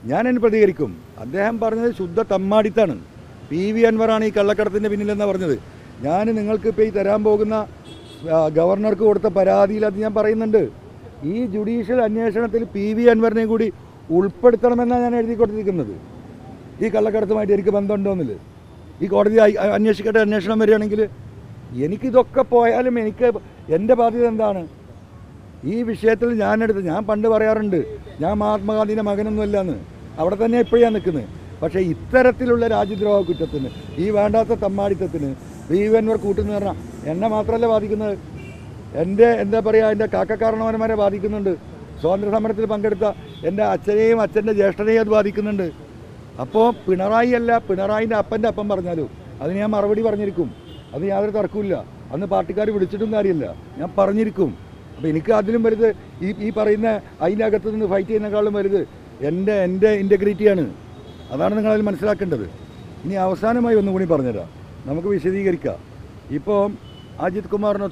ഞാനതിന് പ്രതികരിക്കും. അദ്ദേഹം പറഞ്ഞത് ശുദ്ധ തമ്മാടിത്താണ്. V അൻവറാണ് ഈ കള്ളക്കടത്തിൻ്റെ പിന്നിലെന്നാണ് പറഞ്ഞത്. ഞാൻ നിങ്ങൾക്ക് ഇപ്പോൾ ഈ തരാൻ പോകുന്ന ഗവർണർക്ക് കൊടുത്ത പരാതിയിൽ അത് ഞാൻ പറയുന്നുണ്ട്. ഈ ജുഡീഷ്യൽ അന്വേഷണത്തിൽ V അൻവറിനെ കൂടി ഉൾപ്പെടുത്തണമെന്നാണ് ഞാൻ എഴുതി കൊടുത്തിരിക്കുന്നത്. ഈ കള്ളക്കടത്തുമായിട്ട് എനിക്ക് ബന്ധമുണ്ടോന്നില്ല. ഈ കോടതി അന്വേഷിക്കട്ടെ, അന്വേഷണം വരികയാണെങ്കിൽ എനിക്കിതൊക്കെ പോയാലും എനിക്ക് എൻ്റെ ബാധ്യത എന്താണ്? ഈ വിഷയത്തിൽ ഞാൻ പണ്ട് പറയാറുണ്ട്, ഞാൻ മഹാത്മാഗാന്ധിൻ്റെ മകനൊന്നുമല്ല എന്ന്. അവിടെ തന്നെ എപ്പോഴാണ് നിൽക്കുന്നത്. പക്ഷേ ഇത്തരത്തിലുള്ള രാജ്യദ്രോഹ കുറ്റത്തിന്, ഈ വേണ്ടാത്ത തമ്മാടിത്തത്തിന് V അൻവർ കൂട്ടുന്നു പറഞ്ഞാൽ എന്നെ മാത്രമല്ല ബാധിക്കുന്നത്, എൻ്റെ എന്താ പറയുക, എൻ്റെ കാക്കക്കാരണവന്മാരെ ബാധിക്കുന്നുണ്ട്. സ്വാതന്ത്ര്യ സമരത്തിൽ പങ്കെടുത്ത എൻ്റെ അച്ഛനെയും അച്ഛൻ്റെ ജ്യേഷ്ഠനെയും അത് ബാധിക്കുന്നുണ്ട്. അപ്പോൾ പിണറായിൻ്റെ അപ്പൻ്റെ അപ്പം പറഞ്ഞാലും അതിന് ഞാൻ മറുപടി പറഞ്ഞിരിക്കും. അത് യാതൊരു തർക്കമില്ല. അന്ന് പാർട്ടിക്കാർ വിളിച്ചിട്ടും കാര്യമില്ല, ഞാൻ പറഞ്ഞിരിക്കും. അപ്പോൾ എനിക്ക് അതിലും വലുത് ഈ പറയുന്ന അതിൻ്റെ അകത്ത് നിന്ന് ഫൈറ്റ് ചെയ്യുന്നതിനേക്കാളും വലുത് എൻ്റെ ഇൻറ്റഗ്രിറ്റിയാണ്. അതാണ് നിങ്ങളതിൽ മനസ്സിലാക്കേണ്ടത്. ഇനി അവസാനമായി ഒന്നും കൂടി പറഞ്ഞുതരാം, നമുക്ക് വിശദീകരിക്കാം. ഇപ്പോൾ അജിത് കുമാറിനെ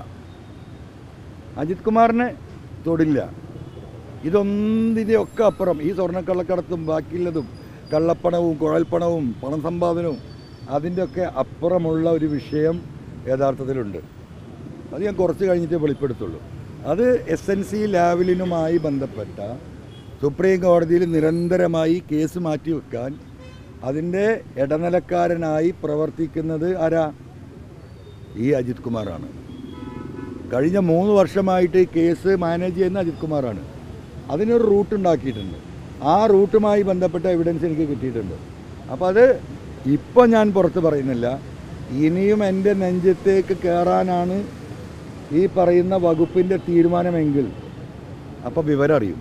തൊടില്ല. ഇതിൻ്റെയൊക്കെ അപ്പുറം ഈ സ്വർണ്ണക്കള്ളക്കടത്തും ബാക്കിയുള്ളതും കള്ളപ്പണവും കുഴൽപ്പണവും പണം സമ്പാദനവും അതിൻ്റെയൊക്കെ അപ്പുറമുള്ള ഒരു വിഷയം യഥാർത്ഥത്തിലുണ്ട്. അത് ഞാൻ കുറച്ച് കഴിഞ്ഞിട്ട് വെളിപ്പെടുത്തുള്ളൂ. അത് SNC ലാവലിനുമായി ബന്ധപ്പെട്ട സുപ്രീം കോടതിയിൽ നിരന്തരമായി കേസ് മാറ്റിവെക്കാൻ അതിൻ്റെ ഇടനിലക്കാരനായി പ്രവർത്തിക്കുന്നത് ആരാ? ഈ അജിത് കുമാറാണ്. കഴിഞ്ഞ 3 വർഷമായിട്ട് ഈ കേസ് മാനേജ് ചെയ്യുന്ന അജിത് കുമാറാണ്. അതിനൊരു റൂട്ട് ഉണ്ടാക്കിയിട്ടുണ്ട്. ആ റൂട്ടുമായി ബന്ധപ്പെട്ട എവിഡൻസ് എനിക്ക് കിട്ടിയിട്ടുണ്ട്. അപ്പോൾ അത് ഇപ്പം ഞാൻ പുറത്ത് പറയുന്നില്ല. ഇനിയും എൻ്റെ നെഞ്ചത്തേക്ക് കയറാനാണ് ഈ പറയുന്ന വകുപ്പിൻ്റെ തീരുമാനമെങ്കിൽ അപ്പോൾ വിവരം അറിയും.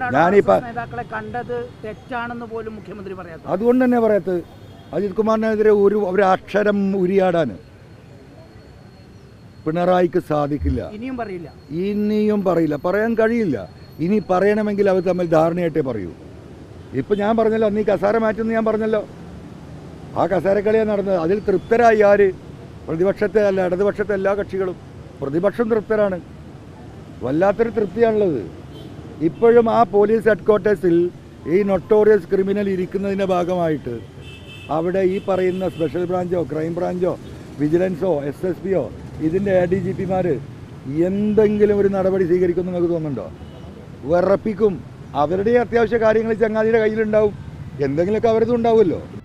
അതുകൊണ്ട് തന്നെ പറയാത്തത് അജിത് കുമാറിനെതിരെ ഒരു അക്ഷരം ഉരിയാടാൻ പിണറായിക്ക് സാധിക്കില്ല. ഇനിയും പറയില്ല, പറയാൻ കഴിയില്ല. ഇനി പറയണമെങ്കിൽ അവർ തമ്മിൽ ധാരണയായിട്ടേ പറയൂ. ഇപ്പം ഞാൻ പറഞ്ഞല്ലോ, അന്ന് ഈ കസേര മാറ്റുമെന്ന് ഞാൻ പറഞ്ഞല്ലോ. ആ കസേരക്കളിയാണ് നടന്നത്. അതിൽ തൃപ്തരായി ആര്? പ്രതിപക്ഷത്തെ അല്ല, ഇടതുപക്ഷത്തെ എല്ലാ കക്ഷികളും. പ്രതിപക്ഷം തൃപ്തരാണ്. വല്ലാത്തൊരു തൃപ്തിയാണുള്ളത്. ഇപ്പോഴും ആ പോലീസ് ഹെഡ്ക്വാർട്ടേഴ്സിൽ ഈ നൊട്ടോറിയസ് ക്രിമിനൽ ഇരിക്കുന്നതിൻ്റെ ഭാഗമായിട്ട് അവിടെ ഈ പറയുന്ന സ്പെഷ്യൽ ബ്രാഞ്ചോ ക്രൈം ബ്രാഞ്ചോ വിജിലൻസോ SSPയോ ഇതിൻ്റെ ADGPമാർ എന്തെങ്കിലും ഒരു നടപടി സ്വീകരിക്കുമെന്ന് നിങ്ങൾക്ക് തോന്നുന്നുണ്ടോ? വിറപ്പിക്കും. അവരുടെ അത്യാവശ്യ കാര്യങ്ങൾ ചങ്ങാതിയുടെ കയ്യിലുണ്ടാവും. എന്തെങ്കിലുമൊക്കെ അവരതും ഉണ്ടാവുമല്ലോ.